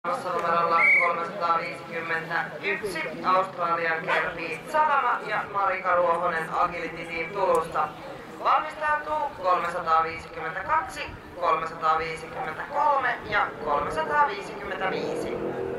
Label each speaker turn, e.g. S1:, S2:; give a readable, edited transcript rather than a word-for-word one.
S1: numerolla 351 Australian Kerpi Salama ja Marika Ruohonen Agility Team Turusta. Valmistautuu 352, 353 ja 355.